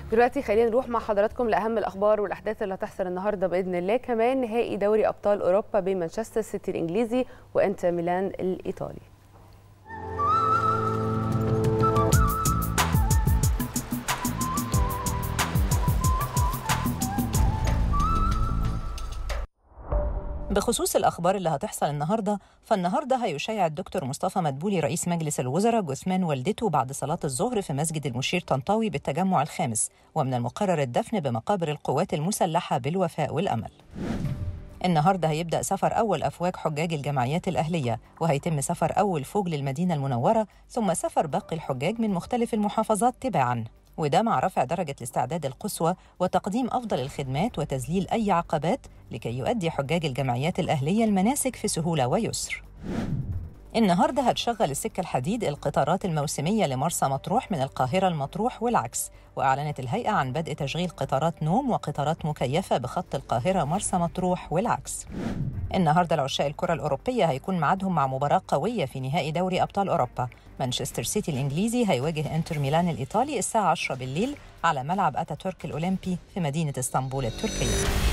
دلوقتي خلينا نروح مع حضراتكم لأهم الأخبار والأحداث اللي هتحصل النهارده بإذن الله. كمان نهائي دوري أبطال أوروبا بين مانشستر سيتي الإنجليزي وإنتر ميلان الإيطالي. بخصوص الأخبار اللي هتحصل النهاردة، فالنهاردة هيشيع الدكتور مصطفى مدبولي رئيس مجلس الوزراء جثمان والدته بعد صلاة الظهر في مسجد المشير طنطاوي بالتجمع الخامس، ومن المقرر الدفن بمقابر القوات المسلحة بالوفاء والأمل. النهاردة هيبدأ سفر أول أفواج حجاج الجمعيات الأهلية، وهيتم سفر أول فوج للمدينة المنورة، ثم سفر باقي الحجاج من مختلف المحافظات تباعاً، وده مع رفع درجة الاستعداد القصوى وتقديم أفضل الخدمات وتذليل أي عقبات لكي يؤدي حجاج الجمعيات الأهلية المناسك في سهولة ويسر. النهاردة هتشغل السكة الحديد القطارات الموسمية لمرسى مطروح من القاهرة لمطروح والعكس، وأعلنت الهيئة عن بدء تشغيل قطارات نوم وقطارات مكيفة بخط القاهرة مرسى مطروح والعكس. النهاردة العشاق الكرة الأوروبية هيكون معادهم مع مباراة قوية في نهائي دوري أبطال أوروبا. مانشستر سيتي الإنجليزي هيواجه إنتر ميلان الإيطالي الساعة 10 بالليل على ملعب أتاتورك الأولمبي في مدينة اسطنبول التركية.